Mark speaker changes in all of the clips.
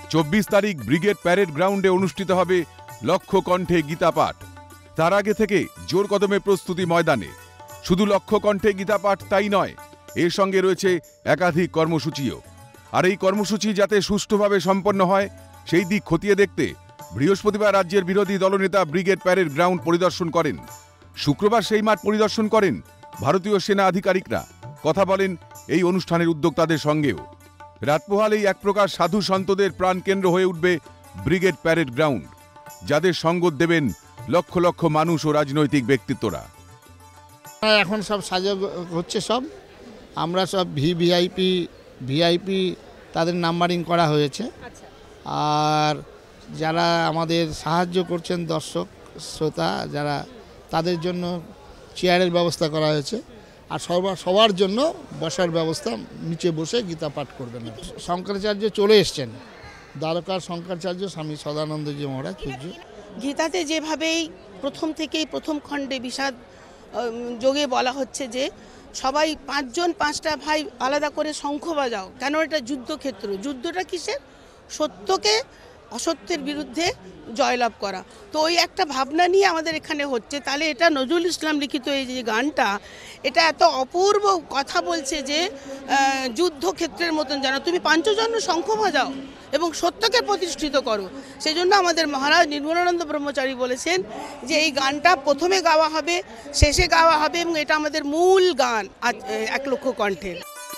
Speaker 1: 24 তারিখ brigade parade গ্রাউন্ডে অনুষ্ঠিত হবে লক্ষ কণ্ঠে গীতা পাঠ। তার আগে থেকে জোর কদমে প্রস্তুতি ময়দানে। শুধু লক্ষ কণ্ঠে গীতা পাঠ তাই নয়, এর সঙ্গে রয়েছে একাধিক কর্মসূচিও। আর এই কর্মসূচি যাতে সুষ্ঠুভাবে সম্পন্ন হয় সেই দিক খতিয়ে দেখতে বৃহস্পতিবার রাজ্যের বিরোধী দলনেতা ব্রিগেড প্যারেড গ্রাউন্ড পরিদর্শন করেন। শুক্রবার সেই মাঠ পরিদর্শন করেন ভারতীয় সেনা আধিকারিকরা। কথা বলেন এই অনুষ্ঠানের উদ্যোক্তাদের সঙ্গেও। রাত পোহালেই এক প্রকার সাধু সন্তদের প্রাণকেন্দ্র হয়ে উঠবে ব্রিগেড প্যারেড গ্রাউন্ড, যাদের সঙ্গ দেবেন লক্ষ লক্ষ মানুষ ও রাজনৈতিক ব্যক্তিত্বরা।
Speaker 2: এখন সব সাজা হচ্ছে, সব আমরা সব ভিআইপি তাদের নাম্বারিং করা হয়েছে। আর যারা আমাদের সাহায্য করছেন দর্শক শ্রোতা যারা, তাদের জন্য চেয়ারের ব্যবস্থা করা হয়েছে। আর সবার জন্য বসার ব্যবস্থা, নিচে বসে গীতা পাঠ করবেন। শঙ্করাচার্য চলে এসছেন, দ্বারকার শঙ্করাচার্য স্বামী সদানন্দজি মহারাজ পূজ্য।
Speaker 3: গীতাতে যেভাবেই প্রথম খণ্ডে বিষাদ যোগে বলা হচ্ছে যে সবাই 5 জন 5টা ভাই আলাদা করে শঙ্খ বাজাও, কেন এটা যুদ্ধক্ষেত্র। যুদ্ধটা কিসের? সত্যকে অসত্যের বিরুদ্ধে জয়লাভ করা। তো ওই একটা ভাবনা নিয়ে আমাদের এখানে হচ্ছে। তাহলে এটা নজরুল ইসলাম লিখিত এই যে গানটা, এটা এত অপূর্ব কথা বলছে যে যুদ্ধক্ষেত্রের মতন যেন তুমি 5 জন শঙ্খ বাজাও এবং সত্যকে প্রতিষ্ঠিত করো। সেই জন্য আমাদের মহারাজ নির্মলানন্দ ব্রহ্মচারী বলেছেন যে এই গানটা প্রথমে গাওয়া হবে, শেষে গাওয়া হবে, এবং এটা আমাদের মূল গান 1 লক্ষ কণ্ঠের।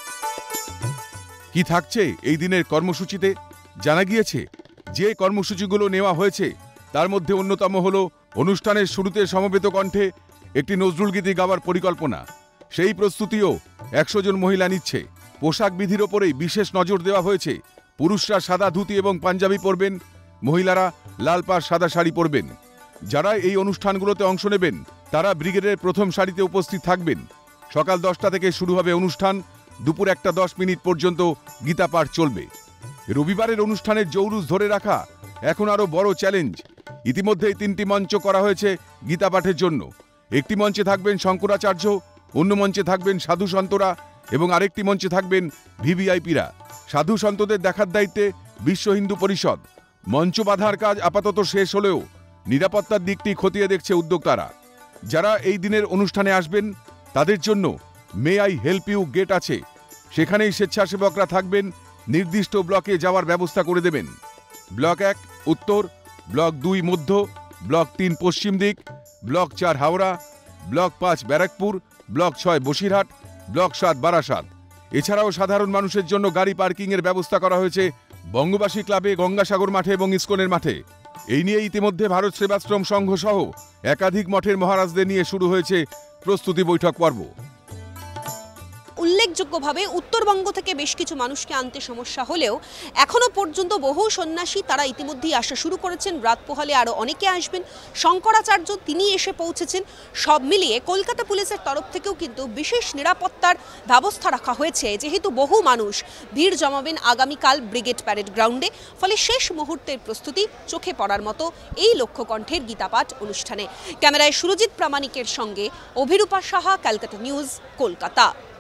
Speaker 1: কি থাকছে এই দিনের কর্মসূচিতে? জানা গিয়েছে যে কর্মসূচিগুলো নেওয়া হয়েছে তার মধ্যে অন্যতম হল অনুষ্ঠানের শুরুতে সমবেত কণ্ঠে একটি নজরুল গীতি গাওয়ার পরিকল্পনা। সেই প্রস্তুতিও 100 জন মহিলা নিচ্ছে। পোশাক বিধির ওপরেই বিশেষ নজর দেওয়া হয়েছে। পুরুষরা সাদা ধুতি এবং পাঞ্জাবি পরবেন, মহিলারা লাল পাড় সাদা শাড়ি পরবেন। যারা এই অনুষ্ঠানগুলোতে অংশ নেবেন তারা ব্রিগেডের প্রথম সারিতে উপস্থিত থাকবেন। সকাল 10টা থেকে শুরু হবে অনুষ্ঠান, দুপুর 1:10 পর্যন্ত গীতা পাঠ চলবে। রবিবারের অনুষ্ঠানের জৌলুস ধরে রাখা এখন আরও বড় চ্যালেঞ্জ। ইতিমধ্যেই 3টি মঞ্চ করা হয়েছে গীতা পাঠের জন্য। একটি মঞ্চে থাকবেন শঙ্করাচার্য, অন্য মঞ্চে থাকবেন সাধু সন্তরা এবং আরেকটি মঞ্চে থাকবেন ভিভিআইপিরা। সাধু সন্তদের দেখার দায়িত্বে বিশ্ব হিন্দু পরিষদ। মঞ্চ বাঁধার কাজ আপাতত শেষ হলেও নিরাপত্তার দিকটি খতিয়ে দেখছে উদ্যোক্তারা। যারা এই দিনের অনুষ্ঠানে আসবেন তাদের জন্য may I help you gate আছে। সেখানেই স্বেচ্ছাসেবকরা থাকবেন, নির্দিষ্ট ব্লকে যাওয়ার ব্যবস্থা করে দেবেন। ব্লক 1 উত্তর, ব্লক 2 মধ্য, ব্লক 3 পশ্চিম দিক, block 4 Howrah, block 5 Barrackpore, block 6 Basirhat, block 7 Barasat. এছাড়াও সাধারণ মানুষের জন্য গাড়ি পার্কিংয়ের ব্যবস্থা করা হয়েছে বঙ্গবাসী ক্লাবে, গঙ্গাসাগর মাঠে এবং ইস্কনের মাঠে। এই নিয়ে ইতিমধ্যে ভারত সেবাশ্রম সংঘ সহ একাধিক মঠের মহারাজদের নিয়ে শুরু হয়েছে প্রস্তুতি বৈঠক পর্ব।
Speaker 4: উল্লেখযোগ্যভাবে উত্তরবঙ্গ থেকে বেশ কিছু মানুষকে আনতে সমস্যা হলেও এখনো পর্যন্ত বহু সন্ন্যাসী তারা ইতিমধ্যেই আসা শুরু করেছেন। রাত পোহালে আরও অনেকে আসবেন। শঙ্করাচার্য তিনি এসে পৌঁছেছেন। সব মিলিয়ে কলকাতা পুলিশের তরফ থেকেও কিন্তু বিশেষ নিরাপত্তার ব্যবস্থা রাখা হয়েছে, যেহেতু বহু মানুষ ভিড় জমাবেন আগামীকাল ব্রিগেড প্যারেড গ্রাউন্ডে। ফলে শেষ মুহূর্তের প্রস্তুতি চোখে পড়ার মতো এই লক্ষ্য কণ্ঠের গীতাপাঠ অনুষ্ঠানে। ক্যামেরায় সুরজিৎ প্রামাণিকের সঙ্গে অভিরূপা সাহা, ক্যালকাটা নিউজ, কলকাতা।